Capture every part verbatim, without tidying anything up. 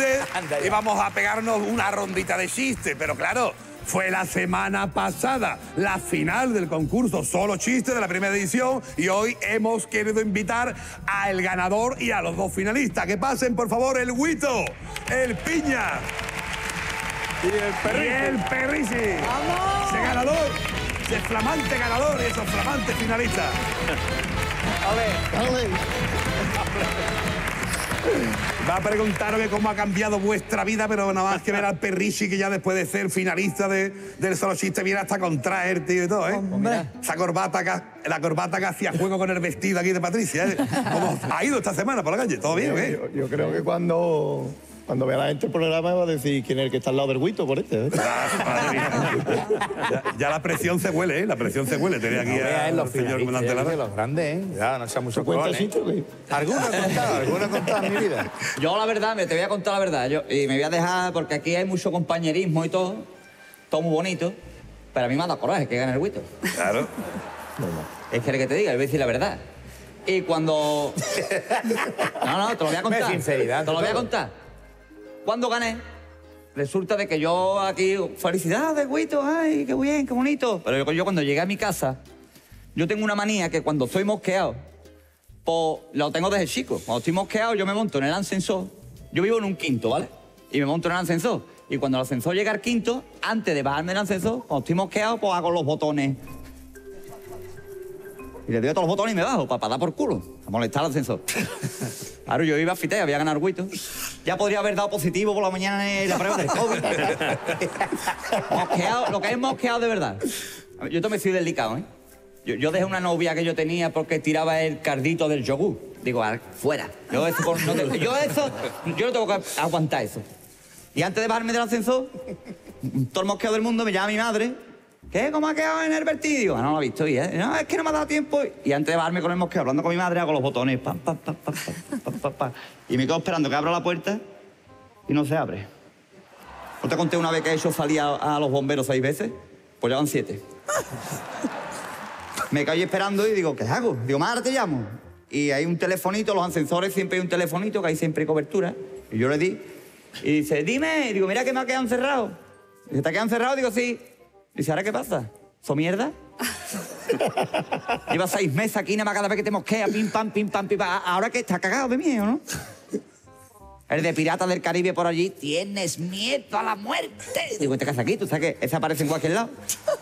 chistes y vamos a pegarnos una rondita de chistes. Pero claro, fue la semana pasada la final del concurso Solo Chistes de la primera edición y hoy hemos querido invitar al ganador y a los dos finalistas. Que pasen, por favor, el Huito, el Piña y el Perrici. Y el Perrici. ¡Vamos! Ese ganador, ese flamante ganador y esos flamantes finalistas. A ver, a ver. Va a preguntarme cómo ha cambiado vuestra vida, pero nada más que ver al Perrici, que ya después de ser finalista de, del Solo Chiste viene hasta con traje, tío, y todo, ¿eh? Hombre. Esa corbata que, la corbata que hacía juego con el vestido aquí de Patricia, ¿eh? ¿Cómo ha ido esta semana por la calle? ¿Todo bien o qué? Yo, yo creo que cuando, cuando vea la gente el programa va a decir quién es el que está al lado del Huito por este, ¿eh? Ah, madre mía. Ya, ya la presión se huele, ¿eh? La presión se huele. Tenía aquí No veas al los señor comandante finalistas, Lara. los grandes, ¿eh? Ya, no sea mucho ¿Cuenta colón, ¿eh? sitio o qué? ¿Alguna he contado? ¿Alguna he contado en mi vida? Yo, la verdad, me te voy a contar la verdad. Yo, y me voy a dejar, porque aquí hay mucho compañerismo y todo. Todo muy bonito. Pero a mí me ha dado coraje que gane el Huito. Claro. Es que el que te diga, le voy a decir la verdad. Y cuando... No, no, te lo voy a contar. Hombre, sinceridad, Te lo voy a todo. contar. Cuando gané, resulta de que yo aquí... ¡Felicidades, Huito! ¡Ay, qué bien, qué bonito! Pero yo, yo cuando llegué a mi casa, yo tengo una manía que cuando estoy mosqueado, pues lo tengo desde chico. Cuando estoy mosqueado, yo me monto en el ascensor. Yo vivo en un quinto, ¿vale? Y me monto en el ascensor. Y cuando el ascensor llega al quinto, antes de bajarme del ascensor, cuando estoy mosqueado, pues hago los botones. Y le doy a todos los botones y me bajo, para, dar por culo, a molestar al ascensor. Claro, yo iba a fité, había ganado el Huito. Ya podría haber dado positivo por la mañana en la prueba del COVID. Mosqueado, lo que es mosqueado de verdad. Yo también soy delicado, ¿eh? Yo, yo dejé una novia que yo tenía porque tiraba el cardito del yogur. Digo, ah, fuera. Yo eso, por- no te- yo eso, yo no tengo que aguantar eso. Y antes de bajarme del ascensor, todo el mosqueado del mundo me llama mi madre. ¿Qué? ¿Cómo ha quedado en el vertido? Ah, no lo he visto, ¿eh? No, es que no me ha dado tiempo. Y antes de bajarme con el mosqueo, hablando con mi madre, hago los botones. Pam, pam, pam, pam, pam, pam, pam, pam. Y me quedo esperando que abra la puerta y no se abre. ¿No te conté una vez que he hecho salir a, a los bomberos seis veces? Pues ya van siete. Me quedo ahí esperando y digo, ¿qué hago? Digo, madre, te llamo. Y hay un telefonito, los ascensores siempre hay un telefonito, que hay siempre cobertura. Y yo le di. Y dice, dime. Y digo, mira que me ha quedado encerrado. Dice, ¿te ha quedado encerrado? Digo, sí. Dice, ¿ahora qué pasa? ¿So mierda? Lleva seis meses aquí, nada más cada vez que te mosquea, pim, pam, pim, pam, pim, pam. ¿Ahora qué? ¿Está cagado de miedo, no? El de Piratas del Caribe por allí. ¿Tienes miedo a la muerte? Digo, ¿te casas aquí? ¿Tú sabes que ese aparece en cualquier lado?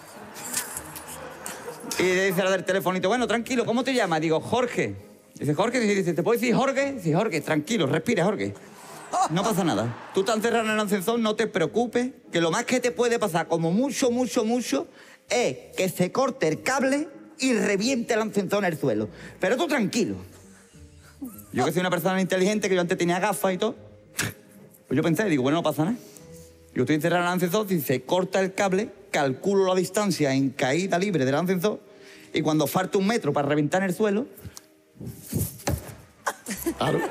Y le dice la del telefonito, bueno, tranquilo, ¿cómo te llamas? Digo, Jorge. Dice, Jorge, dice, ¿te puedo decir Jorge? Dice, Jorge, tranquilo, respira, Jorge. No pasa nada. Tú estás encerrado en el ascensor, no te preocupes, que lo más que te puede pasar, como mucho, mucho, mucho, es que se corte el cable y reviente el ascensor en el suelo. Pero tú tranquilo. Yo que soy una persona inteligente, que yo antes tenía gafas y todo, pues yo pensé, digo, bueno, no pasa nada. Yo estoy encerrado en el ascensor, si se corta el cable, calculo la distancia en caída libre del ascensor y cuando falta un metro para reventar en el suelo, Claro.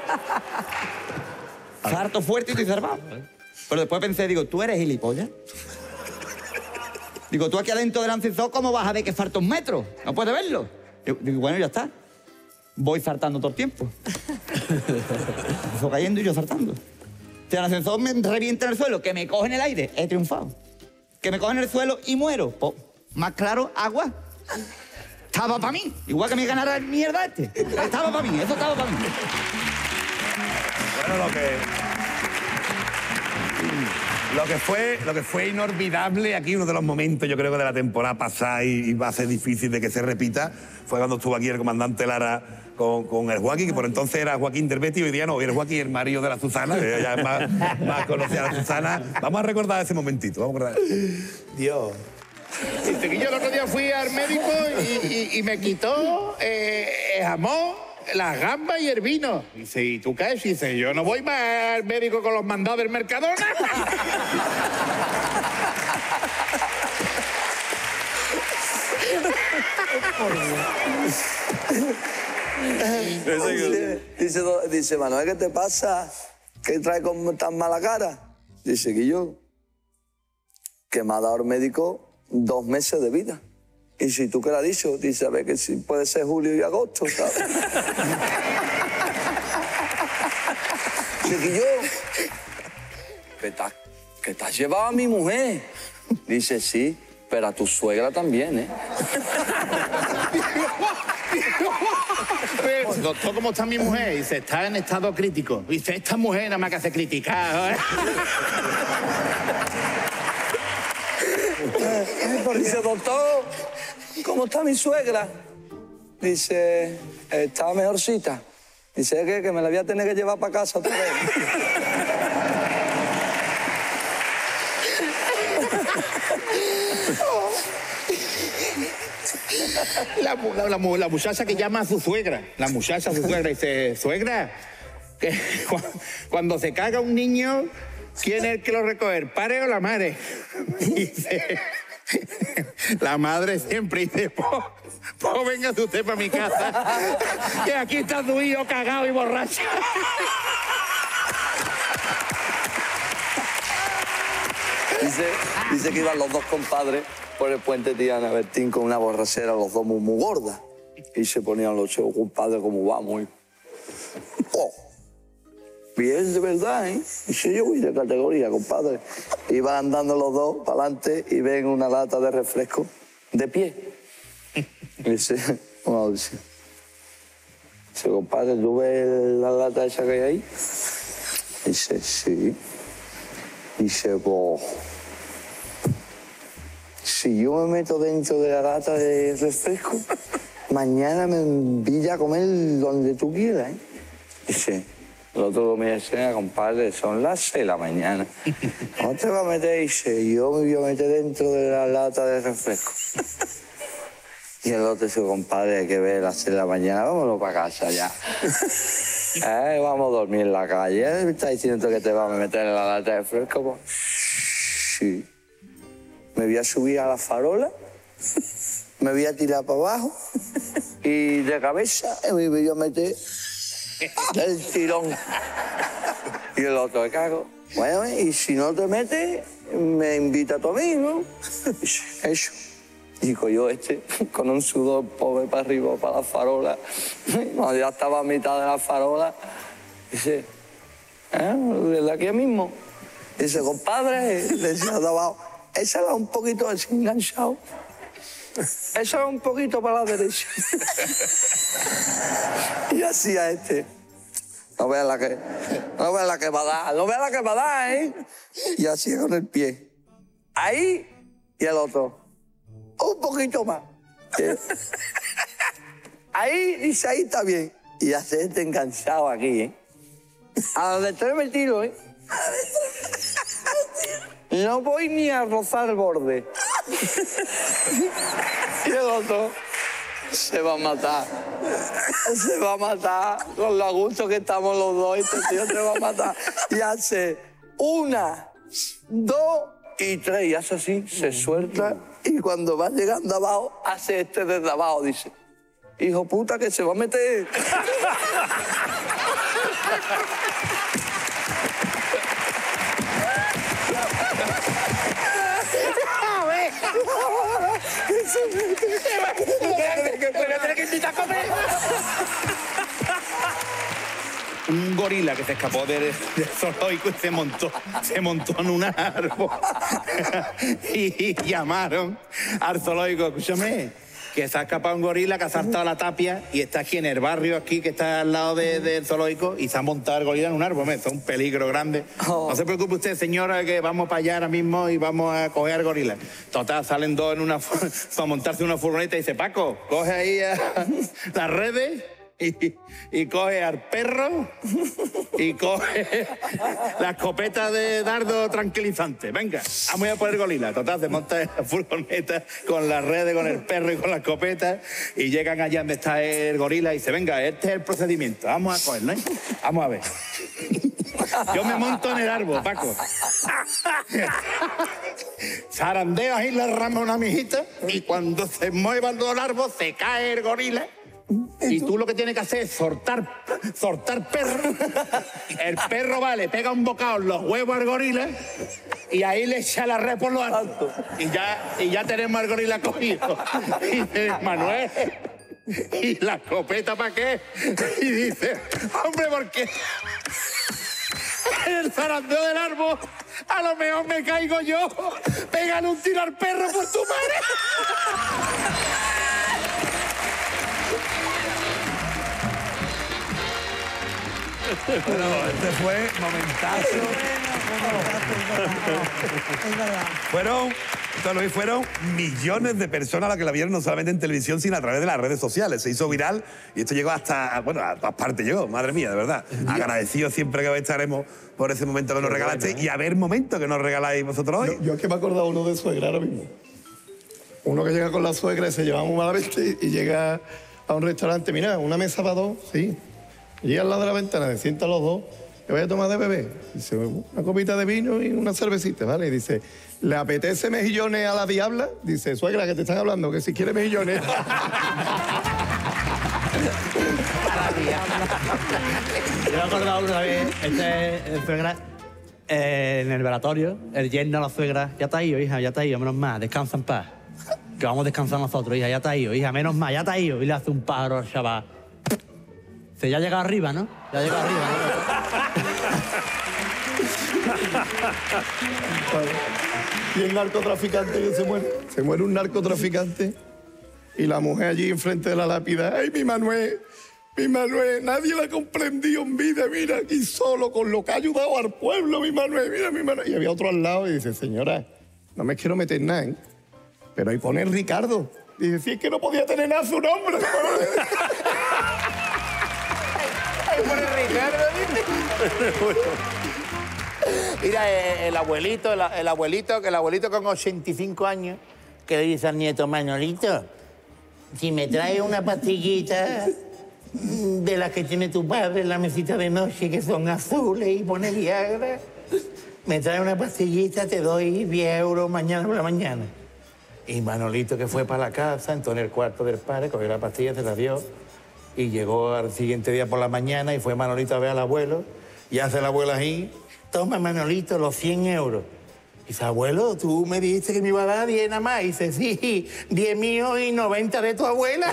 salto fuerte y estoy salvado. Pero después pensé, digo, ¿tú eres gilipollas? Digo, tú aquí adentro del ascensor, ¿cómo vas a ver que falta un metro? No puedes verlo. Digo, digo, bueno, ya está. Voy saltando todo el tiempo. Empezó cayendo y yo saltando. Si el ascensor me revienta en el suelo, que me coge en el aire, he triunfado. Que me coge en el suelo y muero. Pues, más claro, agua. Estaba para mí. Igual que me ganara el mierda este. Estaba para mí, eso estaba para mí. Bueno, lo que... Lo que, fue, lo que fue inolvidable aquí, uno de los momentos, yo creo que de la temporada pasada y, y va a ser difícil de que se repita, fue cuando estuvo aquí el comandante Lara con, con el Joaquín, que por entonces era Joaquín Derbetti, hoy día no, hoy el Joaquín, el marido de la Susana, que ya es más, más conocida la Susana. Vamos a recordar ese momentito, vamos a recordar. Dios. Dice que yo el otro día fui al médico y, y- y me quitó eh, el jamón, las gambas y el vino. Dice, ¿y tú qué? Dice, yo no voy más al médico con los mandados del Mercadona. Dice, dice, dice, Manuel, ¿qué te pasa? ¿Qué trae con tan mala cara? Dice que yo, que me ha dado el médico dos meses de vida. Y si tú qué le has dicho, dice, a ver, que si puede ser julio y agosto, ¿sabes? Dice que yo, que te, has- que te has llevado a mi mujer. Dice, sí, pero a tu suegra también, ¿eh? Pues, doctor, ¿cómo está mi mujer? Dice, está en estado crítico. Dice, esta mujer nada más que hace criticar. ¿eh? Dice, doctor, ¿cómo está mi suegra? Dice, está mejorcita. Dice, ¿qué? Que me la voy a tener que llevar para casa otra vez. La, mu- la, la mu- la muchacha que llama a su suegra. La muchacha a su suegra dice, suegra, que cu- cuando se caga un niño, ¿quién es el que lo recoge? ¿El padre o la madre? Dice, la madre siempre dice, pues pues véngase usted para mi casa, que aquí está tu hijo cagado y borracho. Dice, dice que iban los dos compadres por el puente Tiana Bertín con una borrachera, los dos muy, muy gordas. Y se ponían los chicos, compadre, como vamos. Y... Oh, bien de verdad, ¿eh? Dice, yo voy de categoría, compadre. Iban andando los dos para adelante y ven una lata de refresco de pie. Y dice, bueno, dice, dice, compadre, ¿tú ves la lata esa que hay ahí? Dice, sí. Dice, pues, si yo me meto dentro de la lata de refresco, mañana me envía a comer donde tú quieras, ¿eh? Dice, el otro lo mira y dice, compadre, son las seis de la mañana. ¿Cómo te vas a meter? Dice, yo me voy a meter dentro de la lata de refresco. Y el otro dice, compadre, hay que ver las seis de la mañana, vámonos para casa ya. Eh, vamos a dormir en la calle. ¿Me estás diciendo que te vas a meter en la lata de refresco? Pues, sí. Me voy a subir a la farola, me voy a tirar para abajo y de cabeza me voy a meter el tirón. Y el otro, me cago. Bueno, y si no te metes, me invita a tu amigo. Eso. Digo yo, este, con un sudor pobre para arriba, para la farola. Cuando ya estaba a mitad de la farola, dice, ¿eh? ¿Desde aquí mismo? Dice, compadre, le decía de abajo, échala un poquito desenganchado. Échala un poquito para la derecha. Y hacía este. No veas la que, no veas la que va a dar, no veas la que va a dar, ¿eh? Y hacía con el pie. Ahí y el otro. Un poquito más. Ahí, dice, ahí está bien. Y hace este enganchado aquí, ¿eh? A donde traerme el tiro, ¿eh? No voy ni a rozar el borde. Y el otro se va a matar. Se va a matar con lo a gusto que estamos los dos. Este tío se va a matar. Y hace una, dos y tres. Y hace así, se suelta. Y cuando va llegando abajo, hace este desde abajo. Dice, hijo puta, que se va a meter. Un gorila que se escapó del, del zoológico y se montó, se montó en un árbol. y, y llamaron al zoológico, escúchame, que se ha escapado un gorila que ha saltado la tapia y está aquí en el barrio, aquí que está al lado de- del zoológico, y se ha montado el gorila en un árbol. Eso es un peligro grande. No se preocupe usted, señora, que vamos para allá ahora mismo y vamos a coger al gorila. Total, salen dos en una fu- para montarse en una furgoneta y dice, Paco, coge ahí a las redes y, y coge al perro y coge la escopeta de dardo tranquilizante. Venga, vamos a poner gorila. Total, se monta en la furgoneta con las redes, con el perro y con la escopeta y llegan allá donde está el gorila y dice, venga, este es el procedimiento, vamos a cogerlo, ¿eh? Vamos a ver. Yo me monto en el árbol, Paco. Zarandeo ahí la rama una mijita y cuando se mueva todo el árbol se cae el gorila. Y tú lo que tienes que hacer es soltar, soltar perro. El perro va, le pega un bocado en los huevos al gorila y ahí le echa la red por lo alto. Y ya, y ya tenemos al gorila cogido. Y dice, Manuel, ¿y la escopeta para qué? Y dice, hombre, ¿por qué? en el zarandeo del árbol, a lo mejor me caigo yo. Pégale un tiro al perro por tu madre. Bueno, este fue momentazo. Es verdad. Fueron, esto lo vi, fueron millones de personas las que la vieron no solamente en televisión, sino a través de las redes sociales. Se hizo viral y esto llegó hasta, bueno, a todas partes llegó, madre mía, de verdad. Agradecido siempre que estaremos por ese momento que nos regalaste y a ver momentos que nos regaláis vosotros hoy. Yo, yo es que me he acordado uno de suegra ahora mismo. Uno que llega con la suegra y se lleva muy malamente y llega a un restaurante, mira, una mesa para dos, sí. Llega al lado de la ventana, se sientan los dos, ¿qué voy a tomar de bebé? Dice, una copita de vino y una cervecita, ¿vale? Y dice, ¿le apetece mejillones a la diabla? Dice, suegra, que te están hablando, que si quiere mejillones. Yo me he acordado una vez, este es suegra, eh, en el velatorio, el yerno a la suegra, ya te has ido, hija, ya te has ido, menos mal, descansa en paz. Que vamos a descansar nosotros, hija, ya te has ido, hija, menos mal, ya te has ido. Y le hace un pájaro al chaval. Dice, ya llega arriba, ¿no? Ya llega arriba, ¿no? Y el narcotraficante que se muere. Se muere un narcotraficante y la mujer allí enfrente de la lápida. ¡Ay, mi Manuel! Mi Manuel, nadie la comprendió en vida, mira, aquí solo, con lo que ha ayudado al pueblo, mi Manuel, mira, mi Manuel. Y había otro al lado y dice, señora, no me quiero meter nada, ¿eh? Pero ahí pone Ricardo. Dice, si es que no podía tener nada su nombre. Ahí pone Ricardo, ¿viste? Mira, eh, el abuelito, el, el abuelito, el abuelito con ochenta y cinco años, que le dice al nieto, Manolito, si me traes una pastillita de las que tiene tu padre en la mesita de noche, que son azules y pone Viagra, me traes una pastillita, te doy diez euros mañana por la mañana. Y Manolito, que fue para la casa, entró en el cuarto del padre, cogió la pastilla, se la dio, y llegó al siguiente día por la mañana y fue Manolito a ver al abuelo, y hace el abuelo ahí, toma, Manolito, los cien euros. Y dice, abuelo, tú me dijiste que me iba a dar diez nada más. Y dice, sí, diez míos y noventa de tu abuela.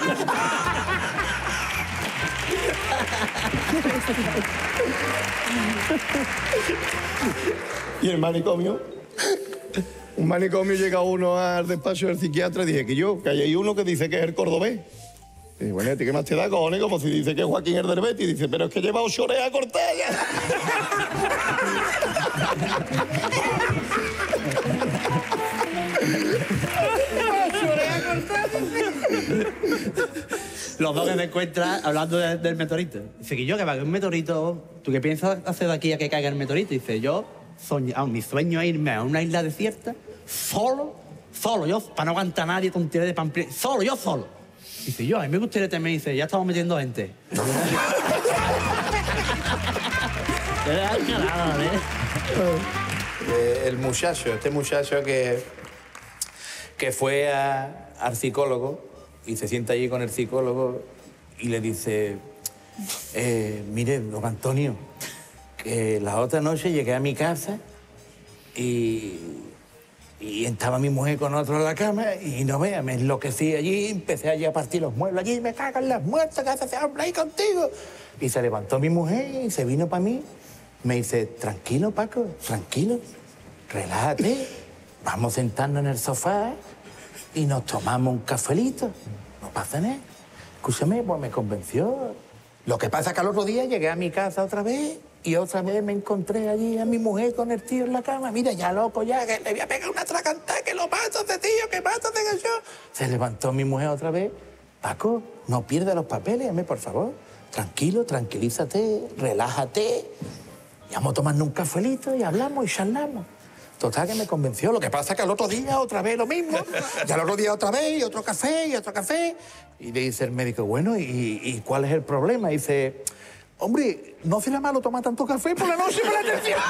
Y el manicomio. Un manicomio llega uno al despacho del psiquiatra y dije que yo, que hay uno que dice que es el cordobés. Y dice, bueno, ¿a ti qué más te da, cojones? Como si dice que es Joaquín el del Betis. Y dice, pero es que lleva ocho orejas cortadas ya. Los dos que te encuentras hablando de- del meteorito. Dice que yo, que va a caer un meteorito, ¿tú qué piensas hacer de aquí a que caiga el meteorito? Dice, yo, soñé, ah, mi sueño es irme a una isla desierta, solo, solo, yo, para no aguantar a nadie, tontería de pamplina, solo, yo solo. Dice, yo, a mí me gustaría también, dice, ya estamos metiendo gente. Eh, el muchacho, este muchacho que, que fue a- al psicólogo y se sienta allí con el psicólogo y le dice, eh, mire, don Antonio, que la otra noche llegué a mi casa y, y estaba mi mujer con otro en la cama y no vea, me enloquecí allí, empecé allí a partir los muebles allí, me cagan las muertas, ¿qué hace ese hombre ahí contigo? Y se levantó mi mujer y se vino para mí. Me dice, tranquilo, Paco, tranquilo, relájate, vamos a sentarnos en el sofá y nos tomamos un cafelito. No pasa nada. Escúchame, pues me convenció. Lo que pasa es que al otro día llegué a mi casa otra vez y otra vez me encontré allí a mi mujer con el tío en la cama. Mira, ya loco, ya, que le voy a pegar una tracantada, que lo mato de tío, que mato de yo. Se levantó mi mujer otra vez. Paco, no pierdas los papeles, dame, por favor. Tranquilo, tranquilízate, relájate. Y vamos a tomarnos un cafelito y hablamos y charlamos. Total, que me convenció. Lo que pasa es que al otro día otra vez lo mismo. Y al otro día otra vez y otro café y otro café. Y le dice el médico, bueno, ¿y, y cuál es el problema? Y dice, hombre, no será malo tomar tanto café por la noche por la atención.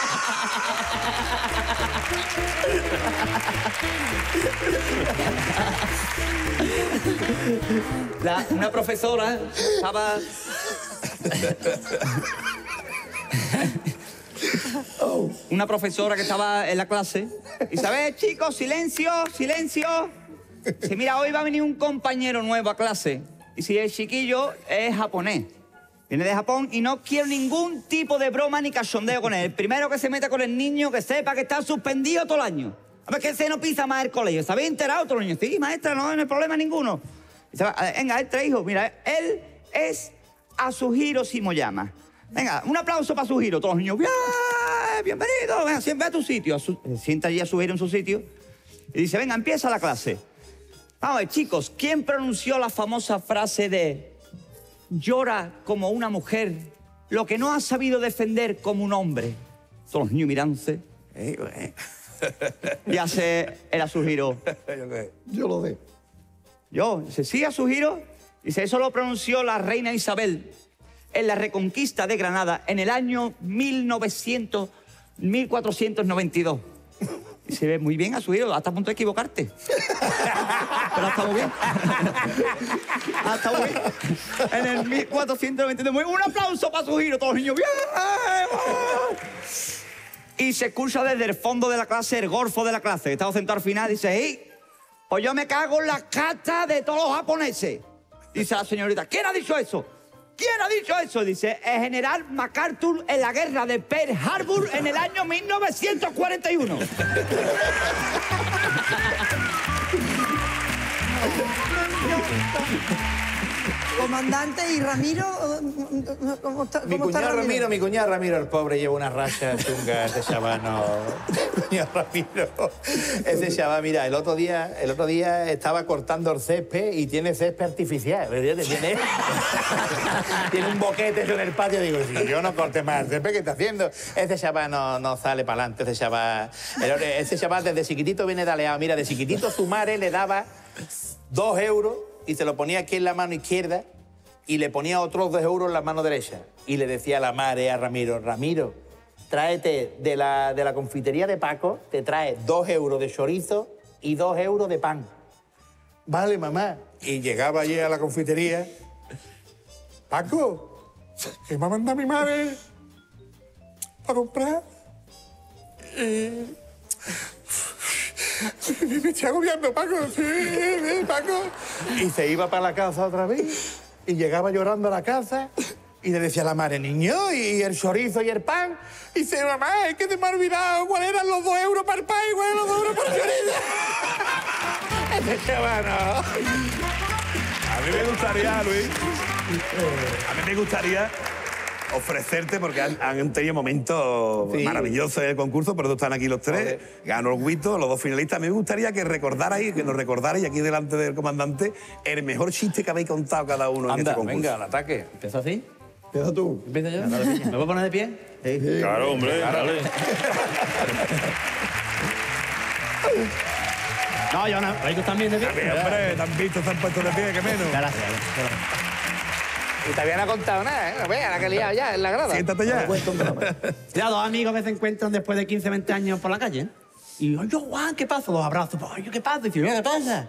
La- una profesora estaba... Una profesora que estaba en la clase y dice, a ver, chicos, silencio, silencio. Dice, mira, hoy va a venir un compañero nuevo a clase. Y si el chiquillo es japonés. Viene de Japón y no quiero ningún tipo de broma ni cachondeo con él. El primero que se meta con el niño, que sepa que está suspendido todo el año. A ver, que ese no pisa más el colegio. ¿Se había enterado otro niño? Sí, maestra, no, no hay problema ninguno. Dice, venga, él tres hijos. Mira, él es Azuhiro Shimoyama. Venga, un aplauso para Azuhiro. Todos los niños, ¡bien! Bienvenido. Venga, siempre a tu sitio. Azu... Sienta allí a Azuhiro en su sitio. Y dice, venga, empieza la clase. Vamos a ver, chicos, ¿quién pronunció la famosa frase de llora como una mujer lo que no ha sabido defender como un hombre? Todos los niños mirándose. Eh, eh. Y hace el Azuhiro. Yo lo de. Yo, dice, sí, Azuhiro. Dice, eso lo pronunció la reina Isabel en la Reconquista de Granada en el año mil novecientos, mil cuatrocientos noventa y dos. Y se ve muy bien, Azuhiro, hasta a punto de equivocarte. Pero ha estado bien. Ha estado bien. En el mil cuatrocientos noventa y dos. Un aplauso para Azuhiro, todos los niños. ¡Bien! Y se escucha desde el fondo de la clase, el gorfo de la clase, que estaba sentado al final, dice, ¡hey! Pues yo me cago en la cata de todos los japoneses. Dice la señorita, ¿quién ha dicho eso? ¿Quién ha dicho eso? Dice, el general MacArthur en la guerra de Pearl Harbor en el año mil novecientos cuarenta y uno. Comandante, ¿y Ramiro? ¿Cómo está, Mi cómo está cuñado Ramiro? Ramiro, mi cuñado Ramiro, el pobre, lleva una racha chunga, ese chaval no. Mi cuñado Ramiro, ese chaval, mira, el otro día, el otro día estaba cortando el césped y tiene césped artificial, ¿entiendes? Tiene, tiene un boquete en el patio, digo, si yo no corte más el césped, ¿qué está haciendo? Ese chaval no, no sale para adelante, ese chaval, el- ese chaval desde chiquitito viene daleado. Mira, de chiquitito su madre le daba dos euros y se lo ponía aquí en la mano izquierda y le ponía otros dos euros en la mano derecha. Y le decía a la madre, a Ramiro, Ramiro, tráete de la, de la confitería de Paco, te trae dos euros de chorizo y dos euros de pan. Vale, mamá. Y llegaba allí a la confitería. Paco, ¿qué me ha mandado mi madre para comprar? Y... Me estoy agobiando, Paco. Sí, sí, Paco. Y se iba para la casa otra vez y llegaba llorando a la casa y le decía a la madre, niño, ¿y el chorizo y el pan? Y dice, mamá, es que te me ha olvidado cuáles eran los dos euros para el pan y cuáles eran los dos euros para el chorizo. Este chaval no. A mí me gustaría, Luis, a mí me gustaría ofrecerte, porque han, han tenido momentos Sí. maravillosos en el concurso, por eso están aquí los tres, ganó el Guito, los dos finalistas. A mí me gustaría que recordarais, que nos recordarais aquí delante del comandante, el mejor chiste que habéis contado cada uno en Anda, este concurso. venga, al ataque. ¿Empieza así? Empieza tú. ¿Empieza yo? ¿Me voy a poner de pie? Sí. Claro, hombre, dale. No, yo no. ¿Veis que están bien de pie? Bien, hombre, te han visto, se han puesto de pie, que menos. Gracias. gracias. Y todavía no ha contado nada, ¿eh? Vea, la que he liado ya en la grada. Siéntate ya. Ya, dos amigos que se encuentran después de quince, veinte años por la calle. Y oye, Juan, ¿qué pasa? Los abrazos. Oye, ¿qué pasa? Y dice, ¿qué pasa?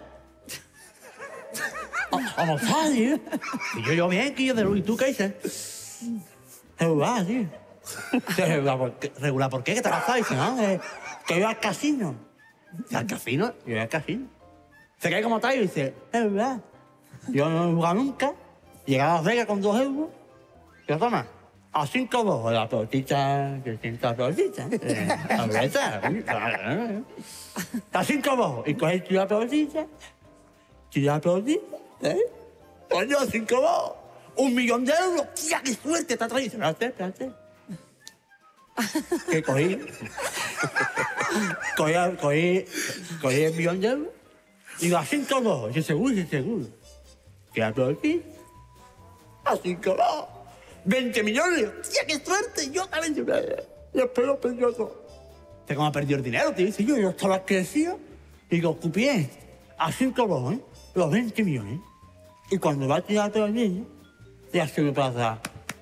¿Cómo estás, tío? Y yo, yo bien, que yo de Luis, ¿tú qué dices? Regular, tío. Dice, Regular, ¿por qué? Regular, ¿por qué? ¿Qué te pasa? Dice, no, eh, que iba al casino. Dice, ¿al casino? Yo iba al casino. Se cae como tal y dice, es verdad. Yo no he jugado nunca. Llegaba a Las Vegas con dos euros. ¿Qué toma? A cinco dos. La pelotita, que sienta la pelotita. Eh, La pelotita. A cinco dos. Y coges la pelotita. Tira la pelotita. ¿Eh? Coño, a cinco dos. Un millón de euros. ¡Tía, qué suerte! Está atrás. Espérate, espérate. Que cogí. Cogí, cogí, cogí el millón de euros. Digo, a cinco dos. Yo seguro, yo seguro. Que la pelotita. A cinco dos. veinte millones. ¡Tía, qué suerte! Yo también. Yo espero precioso. Sé cómo ha perdido el dinero, tío. Dice yo, yo estaba crecido. Digo, cupié, a cinco dos, ¿eh? Los veinte millones. Y cuando va a tirar todo el niño, ya se me pasa.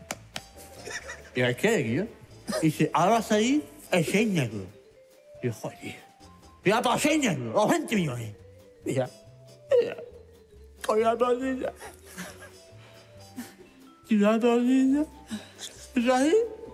Y hay que ir, ¿eh? Dice, ahora va a salir el seis negro. Y yo, joder. Y va para seis negro, los veinte millones. Mira, mira. Con la tortilla. Y la tortilla. Y ahí.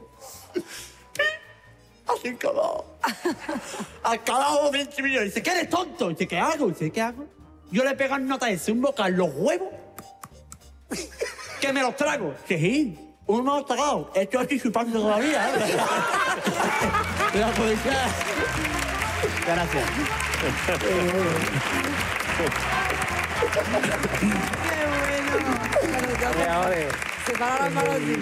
Así como. Al carajo veinte millones. Dice, ¿qué eres tonto? Dice, ¿qué hago? Dice, ¿qué hago? Yo le pego en nota ese un boca en los huevos. Que me los trago. Dice, sí. Uno ha tragado. Esto estoy chupando todavía, ¿eh? La policía... Gracias. Qué bueno. Se para las manos así.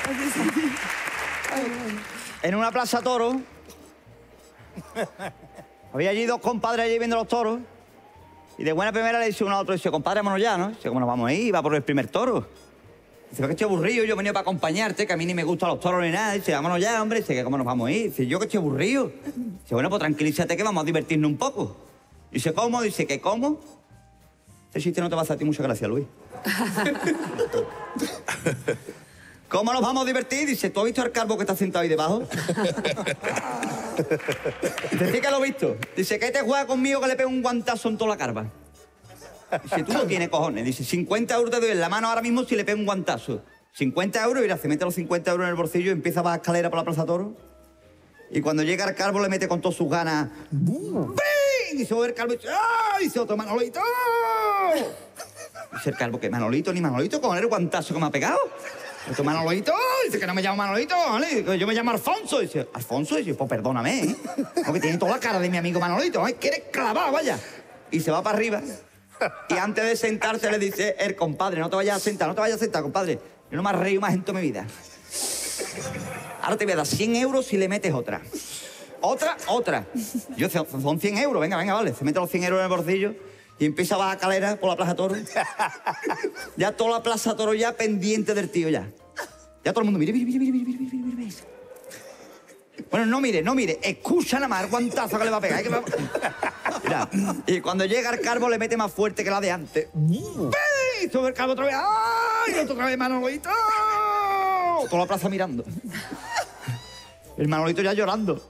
En una plaza toro, había allí dos compadres allí viendo los toros, y de buena primera le dice uno a otro, dice, compadre, vámonos ya, ¿no? Dice, ¿cómo nos vamos a ir? Va por el primer toro. Dice, que estoy aburrido, yo he venido para acompañarte, que a mí ni me gustan los toros ni nada. Dice, vámonos ya, hombre. Dice, que ¿cómo nos vamos a ir? Dice, yo que estoy aburrido. Dice, bueno, pues tranquilízate que vamos a divertirnos un poco. Dice, ¿cómo? Dice, ¿que cómo? Este chiste no te va a hacer a ti mucha gracia, Luis. ¿Cómo nos vamos a divertir? Dice, ¿tú has visto al calvo que está sentado ahí debajo? Dice, sí que lo he visto. Dice, ¿qué te juega conmigo que le pego un guantazo en toda la carva? Dice, tú no tienes cojones. Dice, cincuenta euros te doy en la mano ahora mismo si le pego un guantazo. cincuenta euros, y mira, se mete los cincuenta euros en el bolsillo y empieza a bajar escalera por la Plaza Toro. Y cuando llega el calvo le mete con todas sus ganas. ¡Bing! Y se ve el calvo y dice, ¡ay! Dice otro, Manolito. Dice el calvo, ¿qué Manolito ni Manolito? Con el guantazo que me ha pegado. Otro Manolito, dice que no me llamo Manolito, ¿vale? Que yo me llamo Alfonso. Dice, ¿Alfonso? Dice, pues perdóname, ¿eh? Porque tiene toda la cara de mi amigo Manolito, ¿eh? Que eres clavado, vaya. Y se va para arriba. Y antes de sentarse le dice el compadre, no te vayas a sentar, no te vayas a sentar, compadre. Yo no me he reído más en toda mi vida. Ahora te voy a dar cien euros si le metes otra. Otra, otra. Yo, son cien euros, venga, venga, vale. Se mete los cien euros en el bolsillo y empieza a bajar escaleras por la Plaza Toro. Ya toda la Plaza Toro ya pendiente del tío ya. Ya todo el mundo, mire, mire, mire, mire, mire, mire, mire, mire. Bueno, no mire, no mire. Escucha nada más el guantazo que le va a pegar. Que va... Mira, y cuando llega el calvo le mete más fuerte que la de antes. ¡Ey! Sube el calvo otra vez. ¡Ay! Otra vez Manolito. Toda la plaza mirando. El Manolito ya llorando.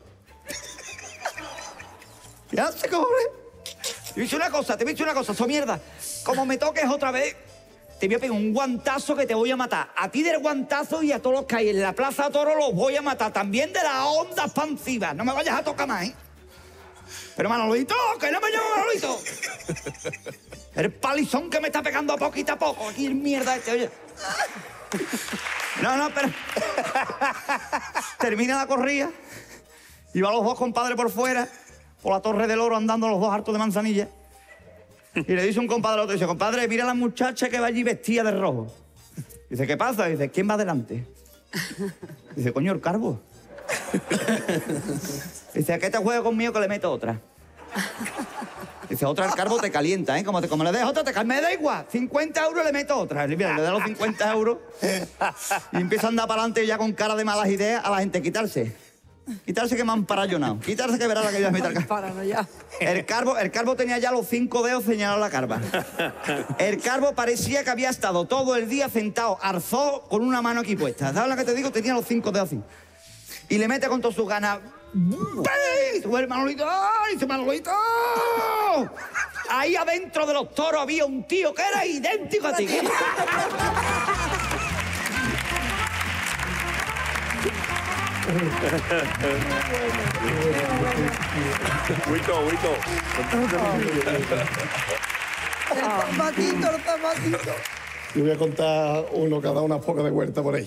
¿Qué hace, cobre? Te he dicho una cosa, te he dicho una cosa, so mierda. Como me toques otra vez, te voy a pegar un guantazo que te voy a matar. A ti del guantazo y a todos los que hay en la Plaza Toro los voy a matar. También de las ondas expansivas. No me vayas a tocar más, ¿eh? Pero Manolito, que no me llamo Manolito. El palizón que me está pegando a poquito a poco. Aquí el mierda este, oye. No, no, pero... Termina la corrida y van los dos compadres por fuera, por la Torre del Oro, andando los dos hartos de manzanilla. Y le dice un compadre al otro, dice, compadre, mira a la muchacha que va allí vestida de rojo. Dice, ¿qué pasa? Dice, ¿quién va adelante? Dice, coño, el calvo. Dice, ¿a qué te juegas conmigo que le meto otra? Dice, otra el calvo te calienta, ¿eh? Como, te, como le des otra, te calienta. Me da igual, cincuenta euros le meto otra. Mira, le da los cincuenta euros y empieza a andar para adelante ya con cara de malas ideas a la gente, quitarse. Quitarse que me han parallonado. Quitarse que verá la que yo voy a meter al Para, ya. El calvo, el calvo tenía ya los cinco dedos señalados a la carva. El calvo parecía que había estado todo el día sentado, arzó con una mano aquí puesta. ¿Sabes lo que te digo? Tenía los cinco dedos así. Y le mete con todas sus ganas. ¡Ey! Sube el Manolito. ¡Ay! Dice Manolito. Ahí adentro de los toros había un tío que era idéntico a ti. Huito, huito. El zapatito, el zapatito. Yo voy a contar uno cada una poca de vuelta por ahí.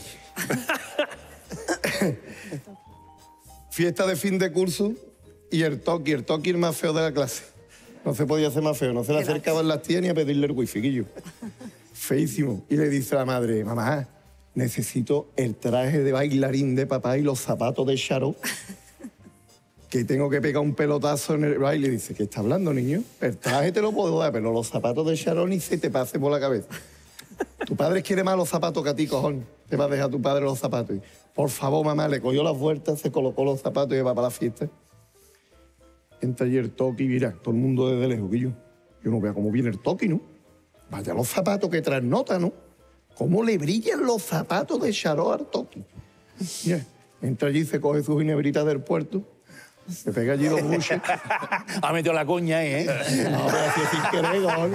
Fiesta de fin de curso y el toqui, el toqui el más feo de la clase. No se podía hacer más feo, no se le acercaban las tías ni a pedirle el wifi, guillo. Feísimo. Y le dice a la madre, mamá, necesito el traje de bailarín de papá y los zapatos de Charo, que tengo que pegar un pelotazo en el baile. Y dice, ¿qué está hablando, niño? El traje te lo puedo dar, pero los zapatos de Charo ni se te pase por la cabeza. Tu padre quiere más los zapatos que a ti, cojón. Te va a dejar tu padre los zapatos. Y, por favor, mamá, le cogió las vueltas, se colocó los zapatos y va para la fiesta. Entra allí el toqui y mira, todo el mundo desde lejos, que yo. Yo no veo cómo viene el toqui, ¿no? Vaya los zapatos que traen nota, ¿no? ¿Cómo le brillan los zapatos de Charo al toqui? Mira, entra allí, se coge sus ginebritas del puerto, se pega allí dos buches. Ha metido la cuña ahí, ¿eh? No, pero así es sin querer, gol.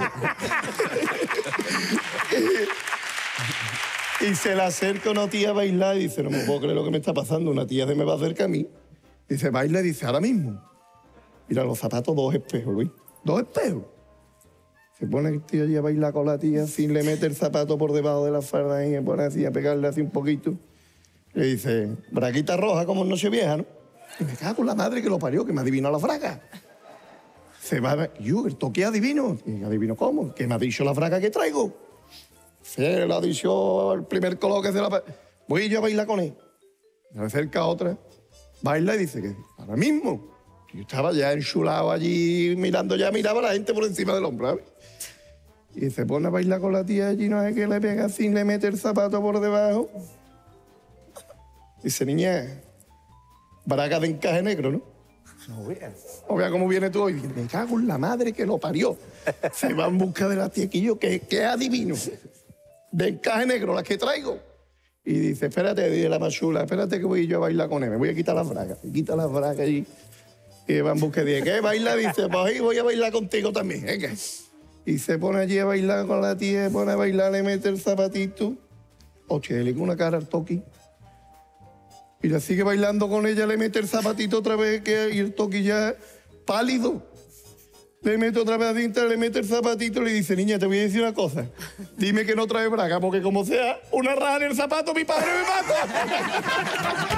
Y se le acerca una tía a bailar y dice, no me puedo creer lo que me está pasando, una tía se me va cerca a mí. Dice, baila y dice, ahora mismo. Mira, los zapatos, dos espejos, Luis. Dos espejos. Se pone el tío allí a bailar con la tía, así le mete el zapato por debajo de la falda y me pone así a pegarle así un poquito. Le dice, braguita roja como en Nochevieja, ¿no? Y me cago en la madre que lo parió, que me adivinó la fraga. Se va a ver, yo, el toque adivino. Y adivino cómo, que me ha dicho la fraga que traigo. Se lo ha dicho el primer coloque de la... Voy yo a bailar con él. Me acerca otra, baila y dice que ahora mismo. Yo estaba ya enchulado allí, mirando ya, miraba a la gente por encima del hombro, ¿sabes? Y se pone a bailar con la tía allí, no sé qué, le pega así, le mete el zapato por debajo. Dice, niña, braga de encaje negro, ¿no? No veas. O vea cómo viene tú hoy. Dice, me cago en la madre que lo parió. Se va en busca de la tía que yo, que, que adivino. De encaje negro, las que traigo. Y dice, espérate, dice la más chula, espérate que voy yo a bailar con él. Me voy a quitar las bragas. Y quita las bragas allí. Y va en busca de, ¿qué? ¿Baila? Dice, pues ahí voy a bailar contigo también. ¿Eh? Y se pone allí a bailar con la tía, se pone a bailar, le mete el zapatito. Oye, le con una cara al toqui. Y la sigue bailando con ella, le mete el zapatito otra vez, que, y el toqui ya pálido. Le mete otra vez adentro, le mete el zapatito y le dice, niña, te voy a decir una cosa. Dime que no trae braga, porque como sea una raja en el zapato, mi padre me mata.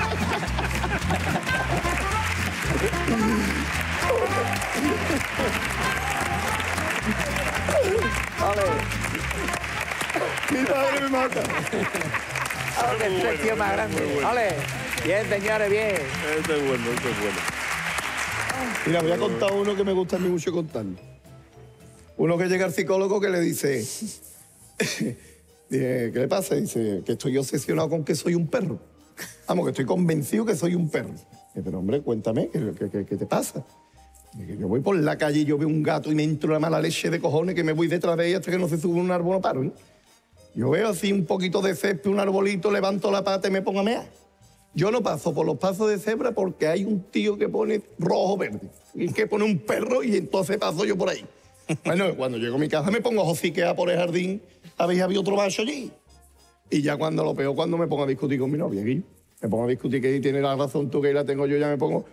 Mi padre me mata. ¡Ole, el tío más grande! ¡Ole! Bien, señores, bien. Este es bueno, este es bueno. Mira, voy a contar uno que me gusta a mí mucho contar. Uno que llega al psicólogo que le dice, dice, ¿qué le pasa? Dice, que estoy obsesionado con que soy un perro. Vamos, que estoy convencido que soy un perro. Dice, pero hombre, cuéntame, ¿qué, qué, qué, qué te pasa? Dice, yo voy por la calle y yo veo un gato y me entro la mala leche de cojones que me voy detrás de ella hasta que no se sube un árbol no paro, ¿eh? Yo veo así un poquito de césped, un arbolito, levanto la pata y me pongo a mear. Yo no paso por los pasos de cebra porque hay un tío que pone rojo verde y que pone un perro y entonces paso yo por ahí. Bueno, cuando llego a mi casa me pongo a josiquear por el jardín a ver si había otro macho allí. Y ya cuando lo veo, cuando me pongo a discutir con mi novia, Guillo, me pongo a discutir que tiene la razón tú, que la tengo yo, ya me pongo...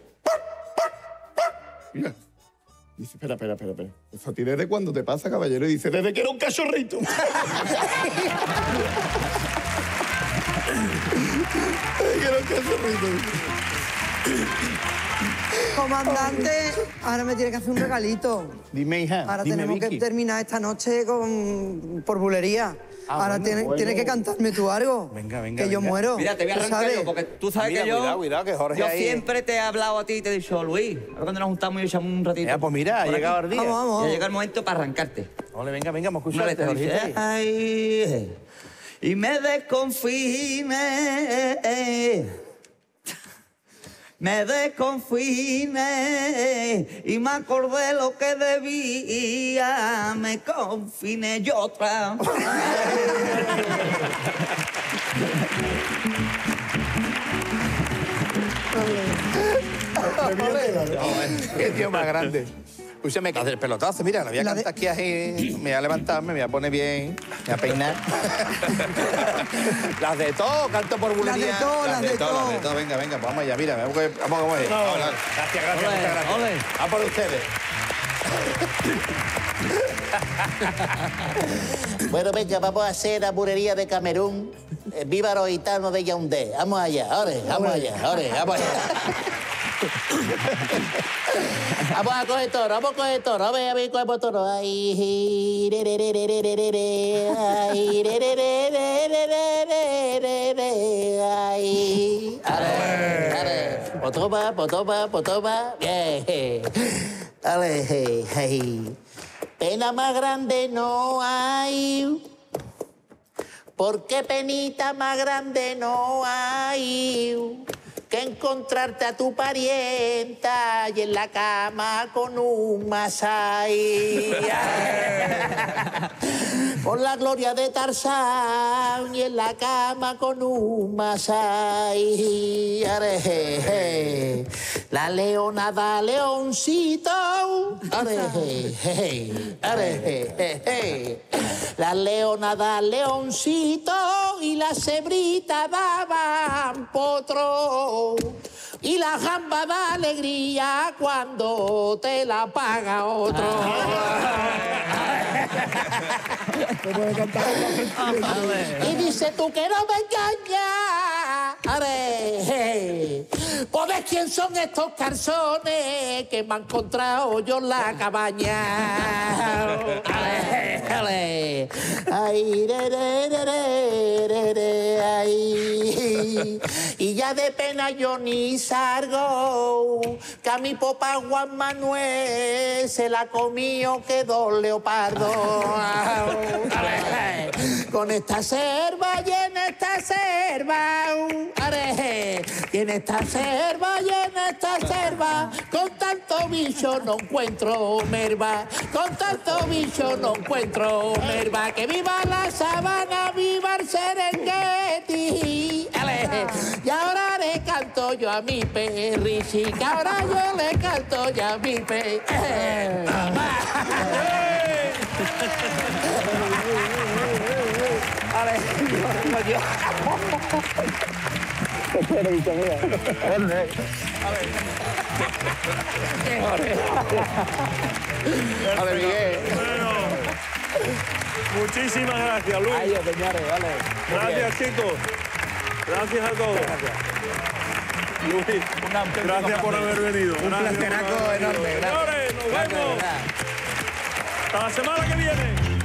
Mira. Dice, espera, espera, espera, espera. ¿Eso a ti desde cuándo te pasa, caballero? Y dice, desde que era un cachorrito. Desde que era un cachorrito. Comandante, ahora me tiene que hacer un regalito. Dime, hija. Ahora dime, tenemos Vicky. que terminar esta noche con, por bulería. Ah, ahora bueno, tiene- bueno. tienes que cantarme tú algo. Venga, venga, Que yo venga. muero. Mira, te voy a ¿Tú arrancar sabes? yo, porque tú sabes Mira, que yo... cuidado, cuidado, que Jorge Yo ahí- siempre te he hablado a ti y te he dicho, Luis, ahora cuando nos juntamos y echamos un ratito... Ya, pues mira, ha por aquí, llegado el día. Vamos, vamos. Ya llega el momento para arrancarte. Ole, venga, venga, vamos a Una escucharte, letra dice, Jorgito. ay, y me desconfiné, me desconfiné y me acordé lo que debía, me confiné yo otra vez. Qué tío más grande. Escúchame, que hace el pelotazo, mira, la voy a La de- cantar aquí, así, me voy a levantar, me voy a poner bien, me voy a peinar. Las de todo, canto por bulería. Las de todo, las de todo. Las de todo, venga, venga, pues vamos allá, mira, vamos, vamos, vamos, vamos. Vamos, gracias, gracias, Ole, muchas gracias. ole. A por ustedes. Bueno, venga, vamos a hacer la bulería de Camerún. Eh, viva los gitanos de Yaoundé. Vamos allá, ahora, vamos allá, ahora, vamos allá. Vamos a coger toro, vamos a coger toro. A ver, a ver, cogemos toro. Ay, re, re, re, re, re, re, re, re. Ay, re, re, re, re, re, re, re, re, re. Ay. Ale, ale. Pues toma, pues toma, pues toma. Bien. Ale, hey, hey. Pena más grande no hay. Porque penita más grande no hay que encontrarte a tu parienta y en la cama con un masái. Por la gloria de Tarzán y en la cama con un masái. Areje, la leona da leoncito. Areje, areje, la leona da leoncito y la cebrita daban potro. Y la gamba da alegría cuando te la paga otro. No puede cantar con más sentimiento. Y dice tú que no me engañas. Are, pues ves quién son estos calzones que me han encontrado yo en la cabaña. Ale, ale. Ay, re, re, re, re, re, re, ay. Y ya de pena yo ni salgo, que a mi popa Juan Manuel se la comió, quedó leopardo. Ale. Con esta selva y en esta selva, are, y en esta selva y en esta selva, con tanto bicho no encuentro merva, con tanto bicho no encuentro merva. Que viva la sabana, viva el Serengeti. Ale. Y ahora le canto yo a mi perrichi, que ahora yo le canto yo a mi perrichi. Ale, Dios, Dios. Ale, Miguel. Bueno, muchísimas gracias, Luis. Ay, señores, vale. Gracias, chicos. Gracias a todos. Luis, gracias por haber venido. Un placeraco enorme. Señores, nos vemos. Hasta la semana que viene.